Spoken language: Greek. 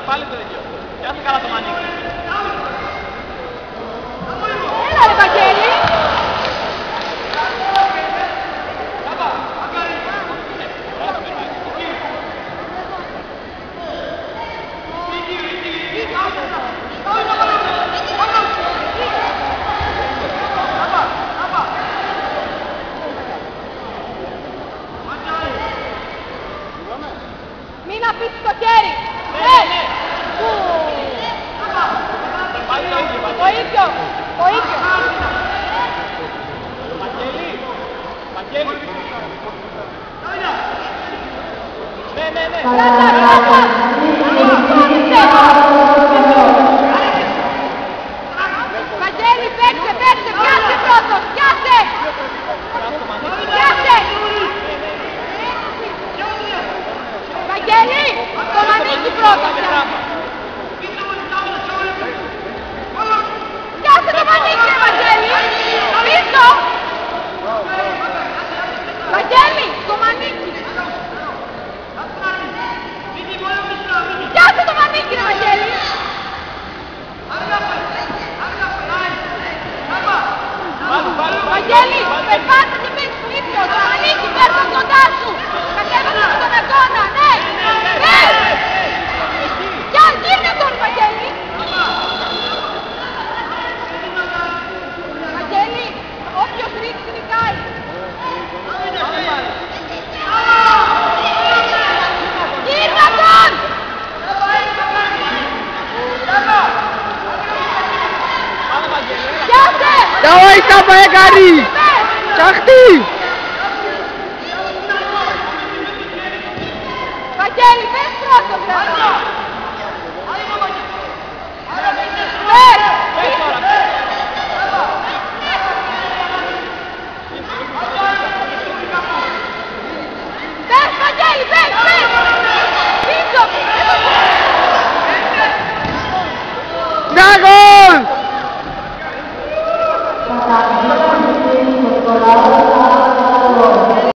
πάλι το ίδιο. Πιάσε καλά το μανίκι. Έλα ρε Βαγγέλη. Μην αφήσεις το χέρι! Ναι! Το ίδιο! Το ίδιο! Βαγγέλη! Βαγγέλη! Ναι! Βαγγέλη, παίξε! Πιάσε πρώτος! Πιάσε! Βαγγέλη, το μανίκι πρώτα πιάσε. Πιάσε το μανίκι ρε Βαγγέλη. Πίσω. Βαγγέλη, το μανίκι. Πιάσε το μανίκι ρε Βαγγέλη. Βαγγέλη, περπάτα και πεις πίσω. Το μανίκι παίρνω κοντά σου. Κατέβασε στον αγώνα, ναι. Για γύρνε τον Βαγγέλη! Βαγγέλη, όποιος ρίξει νικάει! Γύρνα τον! Πιάσε! Давай, Сапа, гори! Чахти!